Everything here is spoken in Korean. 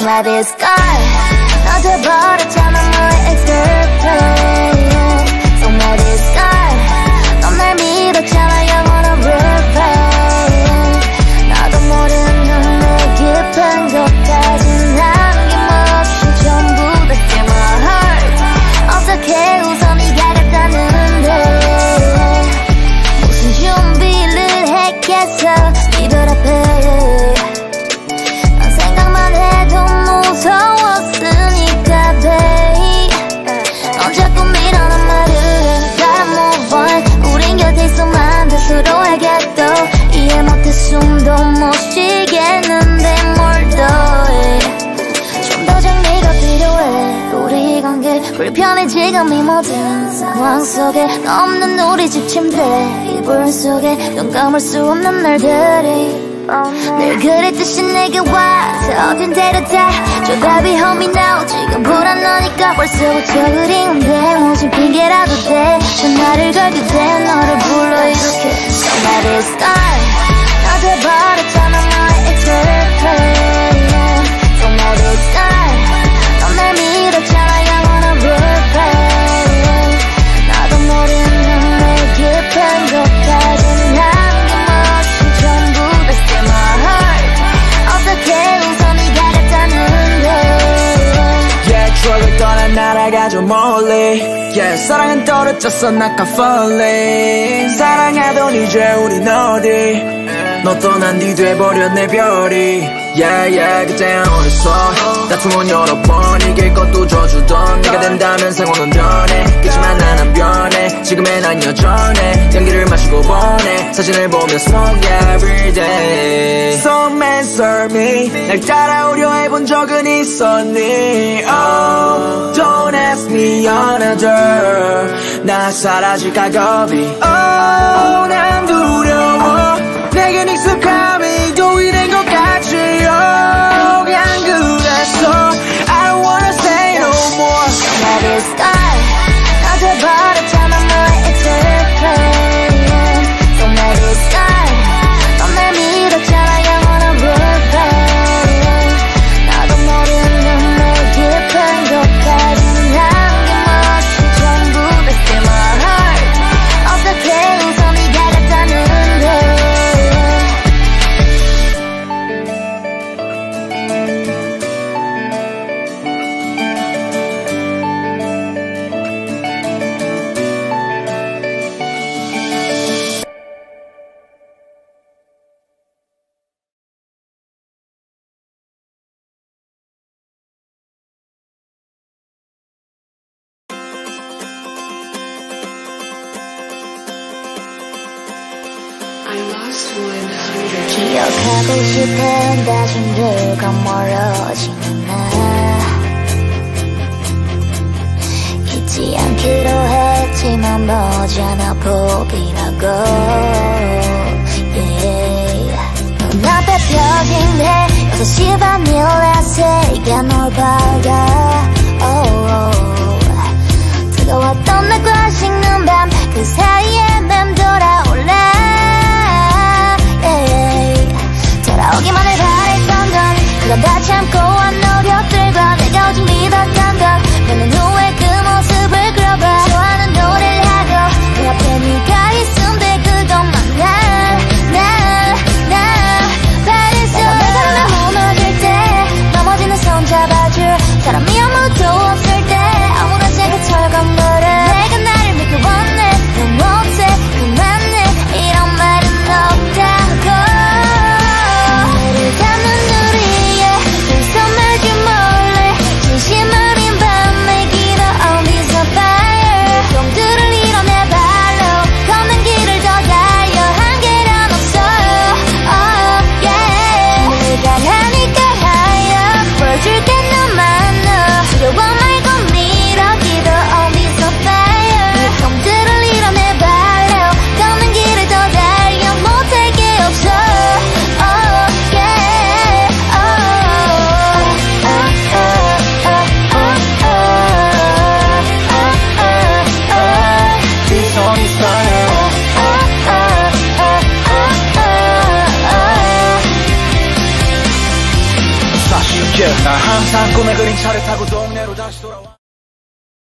my this guy 너한테 버렸잖아 너의 ex-girlfriend So my this guy 넌 날 믿었잖아 영원한 real 나도 모르는 내 깊은 곳까지 남김없이 전부 다 steal my heart 어떻게 웃어 네가 갔다는데 무슨 준비를 했겠어 이별 앞에 난 생각만 해도 무서웠으니까 babe 넌 자꾸 밀어난 말을 Gotta move on 우린 곁에 있어만 돼 서로에게 또 이해 못해 숨도 못 쉬겠는데 뭘 더해 좀 더 정리가 필요해 우리 관계 불편해 지금 이 모든 상황 속에 너 없는 우리 집 침대 이불 속에 눈 감을 수 없는 날들이 늘 그랬듯이 내게 와서 어딘 데려다 줘 baby homie now 지금 불안하니까 벌써부터 그리운데 무슨 핑계라도 돼 전화를 걸게 돼 너를 불러 이렇게 So my this guy 나한테 버렸잖아 너의 ex-girlfriend So my this guy 넌 날 믿었잖아 영원한 real 나도 모르는 내 깊은 곳까지 남김없이 전부 다 steal my heart 어떻게 웃어 네가 갔다는데 Yeah 추억을 떠나 날아가죠 멀리 Yeah 사랑은 떨어졌어 not falling 사랑하던 이제 우린 어디 너 떠난 뒤 돼버려 내 별이 Yeah yeah 그때야 어렸어 다툼은 여러 번 이길 것도 져주던 내가 된다면 상황은 변해 그치만 난 안 변해 지금의 난 여전해 연기를 마시고 보내 사진을 보며 smoke everyday Some answer me 날 따라오려 해본 적은 있었니 Oh don't ask me another 나 사라질까 겁이 Oh 난 두려워 내겐 익숙함이 도의된 것 같지 Oh 그냥 그랬어 I don't wanna say no more Now this guy 나한테 버렸잖아 너의 ex-girlfriend So now this guy 넌 날 믿었잖아 영원한 real 나도 모르는 내 깊은 곳까지 남김없이 전부 다 steal my heart 어떻게 웃어 네가 갔다는데 기억하고 싶은 다짐들과 멀어지는 나 잊지 않기로 했지만 머지않아 포기라고 yeah. 눈앞에 펴진데 6시 반일에 새가 널 박아 oh, oh. 뜨거웠던 날과 식는 밤 그 사이에 맴돌아올래 돌아오기만을 바랬던 건 그건 다 참고 한 노력들과 내가 오직 믿었던 것 몇 년 후에 그 모습을 그려봐 좋아하는 노래를 하고 내 앞에 네가 있음 돼 그것만 나 바랬어 내가 날 무너질 때 넘어지는 손 잡아줄 사람이 아무도 없을 때 아무렇지 않게 철건 거를 내가 나를 믿고 원해 넌 못해 나 항상 꿈에 그린 차를 타고 동네로 다시 돌아와